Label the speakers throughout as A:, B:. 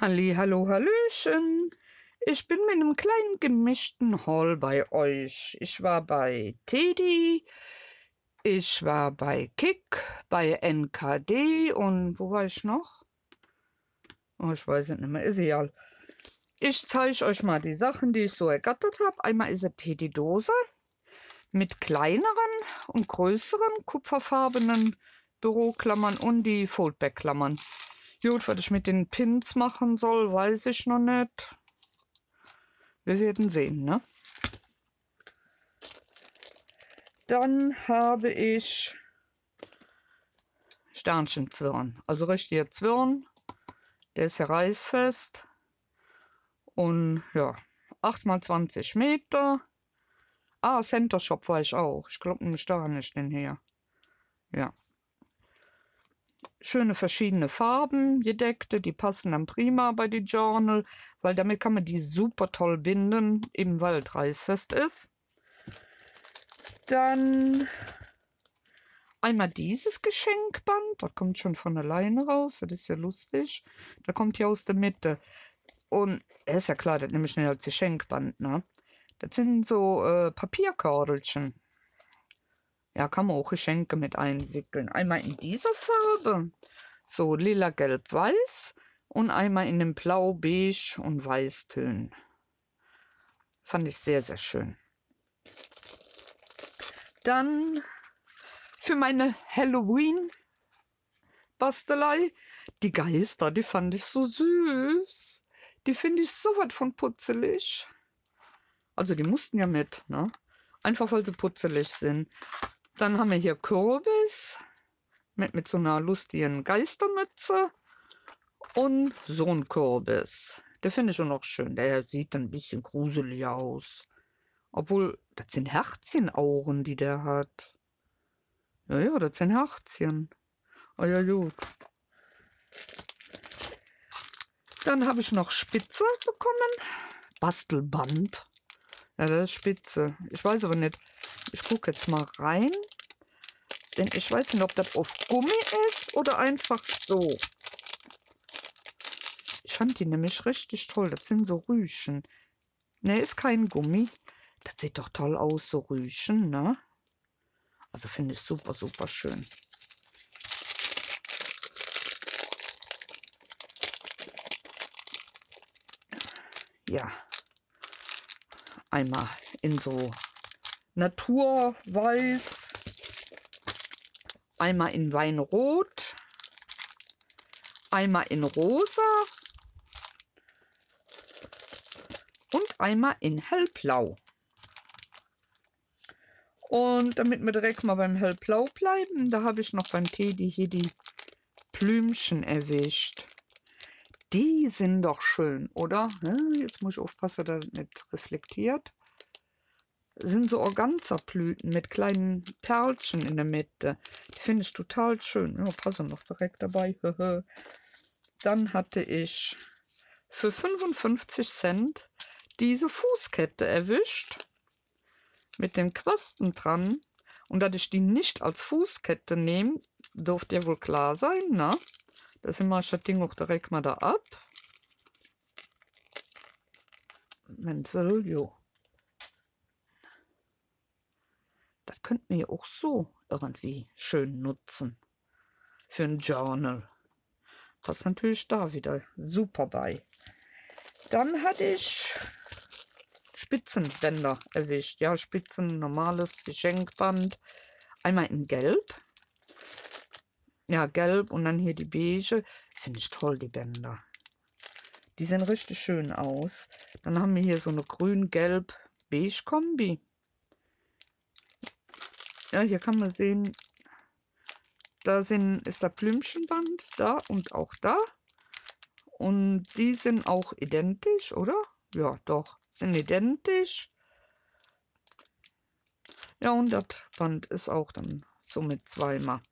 A: Halli, hallo, hallöchen. Ich bin mit einem kleinen gemischten Haul bei euch. Ich war bei Teddy, ich war bei Kick, bei NKD und wo war ich noch? Oh, ich weiß es nicht mehr, ist egal. Ich zeige euch mal die Sachen, die ich so ergattert habe. Einmal ist eine Teddy-Dose mit kleineren und größeren kupferfarbenen Büroklammern und die Foldback-Klammern. Gut, was ich mit den Pins machen soll, weiß ich noch nicht. Wir werden sehen, ne? Dann habe ich Sternchenzwirn, also richtiger Zwirn. Der ist ja reißfest. Und ja, 8 mal 20 Meter. Ah, Center Shop war ich auch. Ich glaube nämlich da nicht den her. Ja. Schöne verschiedene Farben, gedeckte, die passen dann prima bei die Journal, weil damit kann man die super toll binden, eben weil es reißfest ist. Dann einmal dieses Geschenkband, das kommt schon von alleine raus, das ist ja lustig. Da kommt hier aus der Mitte. Und ist ja klar, das nehme ich nicht als Geschenkband, ne? Das sind so Papierkordelchen. Ja, kann man auch Geschenke mit einwickeln. Einmal in dieser Farbe, so lila, gelb, weiß. Und einmal in den Blau, Beige und Weißtönen. Fand ich sehr, sehr schön. Dann für meine Halloween-Bastelei, die Geister, die fand ich so süß. Die finde ich so was von putzelig. Also die mussten ja mit, ne? Einfach weil sie putzelig sind. Dann haben wir hier Kürbis mit so einer lustigen Geistermütze und so ein Kürbis. Der finde ich schon noch schön. Der sieht ein bisschen gruselig aus. Obwohl, das sind Herzchenaugen, die der hat. Ja, ja, das sind Herzchen. Ah ja, gut. Dann habe ich noch Spitze bekommen. Bastelband. Ja, das ist Spitze. Ich weiß aber nicht. Ich gucke jetzt mal rein. Denn ich weiß nicht, ob das auf Gummi ist oder einfach so. Ich fand die nämlich richtig toll. Das sind so Rüschen. Ne, ist kein Gummi. Das sieht doch toll aus, so Rüschen, ne? Also finde ich super, super schön. Ja. Einmal in so Naturweiß. Einmal in Weinrot. Einmal in Rosa. Und einmal in Hellblau. Und damit wir direkt mal beim Hellblau bleiben, da habe ich noch beim Teddy hier die Blümchen erwischt. Die sind doch schön, oder? Jetzt muss ich aufpassen, dass das nicht reflektiert. Das sind so Organza-Blüten mit kleinen Perlchen in der Mitte. Die finde ich total schön. Ja, passe noch direkt dabei. Dann hatte ich für 55 Cent diese Fußkette erwischt. Mit den Quasten dran. Und dass ich die nicht als Fußkette nehme, dürfte ja wohl klar sein, ne? Deswegen mache ich das Ding auch direkt mal da ab. Mäntel, jo. Das könnten wir auch so irgendwie schön nutzen. Für ein Journal. Passt natürlich da wieder super bei. Dann hatte ich Spitzenbänder erwischt. Ja, Spitzen, normales Geschenkband. Einmal in Gelb. Ja, Gelb und dann hier die Beige. Finde ich toll, die Bänder. Die sehen richtig schön aus. Dann haben wir hier so eine grün-gelb-beige-Kombi. Ja, hier kann man sehen, da ist das Blümchenband, da und auch da. Und die sind auch identisch, oder? Ja, doch, sind identisch. Ja, und das Band ist auch dann somit zweimal.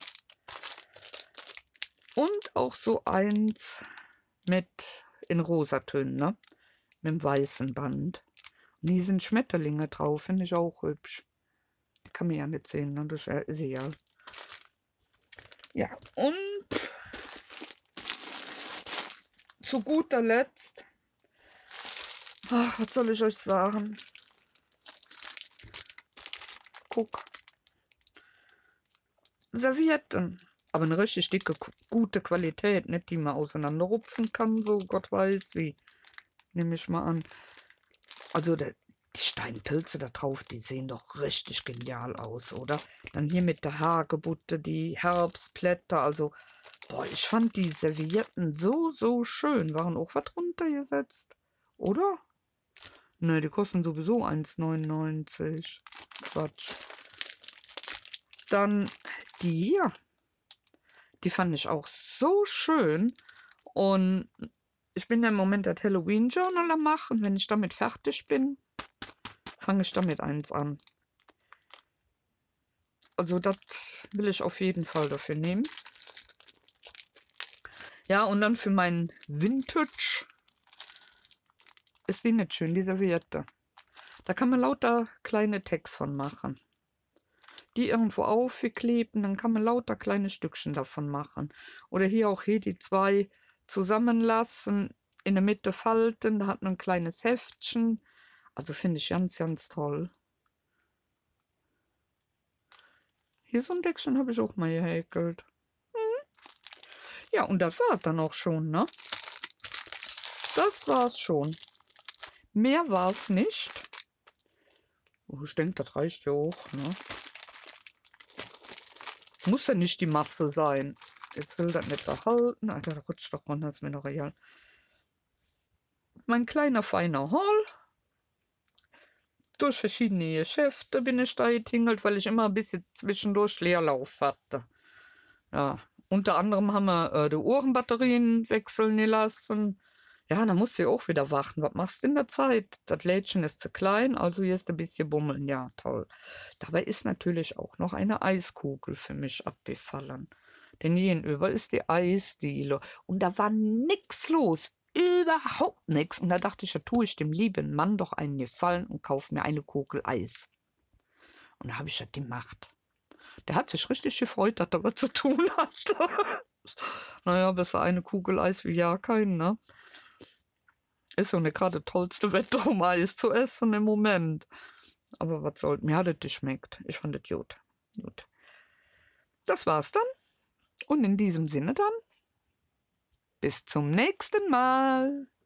A: Und auch so eins mit in Rosatönen, ne? Mit dem weißen Band. Und hier sind Schmetterlinge drauf, finde ich auch hübsch. Kann man ja nicht sehen, ne? Das ist egal. Ja, und zu guter Letzt, ach, was soll ich euch sagen? Guck. Servietten. Aber eine richtig dicke, gute Qualität, nicht die man auseinanderrupfen kann, so Gott weiß wie. Nehme ich mal an. Also die Steinpilze da drauf, die sehen doch richtig genial aus, oder? Dann hier mit der Hagebutte, die Herbstblätter, also, boah, ich fand die Servietten so schön. Waren auch was runtergesetzt, oder? Ne, die kosten sowieso 1,99. Quatsch. Dann die hier. Die fand ich auch so schön. Und ich bin ja im Moment das Halloween Journal am machen. Wenn ich damit fertig bin, fange ich damit eins an. Also das will ich auf jeden Fall dafür nehmen. Ja, und dann für meinen Vintage ist die nicht schön, die Serviette. Da kann man lauter kleine Tags von machen. Die irgendwo aufkleben, dann kann man lauter kleine Stückchen davon machen. Oder hier auch hier die zwei zusammenlassen, in der Mitte falten, da hat man ein kleines Heftchen. Also finde ich ganz toll. Hier so ein Deckchen habe ich auch mal gehäkelt. Ja, und das war es dann auch schon, ne? Das war's schon. Mehr war es nicht. Oh, ich denke, das reicht ja auch, ne? Muss ja nicht die Masse sein. Jetzt will das nicht erhalten. Alter, da rutscht doch runter, ist mir noch real. Mein kleiner, feiner Haul. Durch verschiedene Geschäfte bin ich da getingelt, weil ich immer ein bisschen zwischendurch Leerlauf hatte. Ja, unter anderem haben wir die Ohrenbatterien wechseln gelassen. Ja, dann musst du ja auch wieder warten. Was machst du in der Zeit? Das Lädchen ist zu klein, also hier ist ein bisschen bummeln. Ja, toll. Dabei ist natürlich auch noch eine Eiskugel für mich abgefallen. Denn gegenüber ist die Eisdiele. Und da war nix los. Überhaupt nichts. Und da dachte ich, da tue ich dem lieben Mann doch einen Gefallen und kaufe mir eine Kugel Eis. Und da habe ich das gemacht. Der hat sich richtig gefreut, dass er was zu tun hatte. Naja, besser eine Kugel Eis wie ja kein, ne? Ist ja nicht gerade tollste Wetter, um Eis zu essen im Moment. Aber was soll's, mir hat es geschmeckt. Ich fand es gut. Gut. Das war's dann. Und in diesem Sinne dann, bis zum nächsten Mal.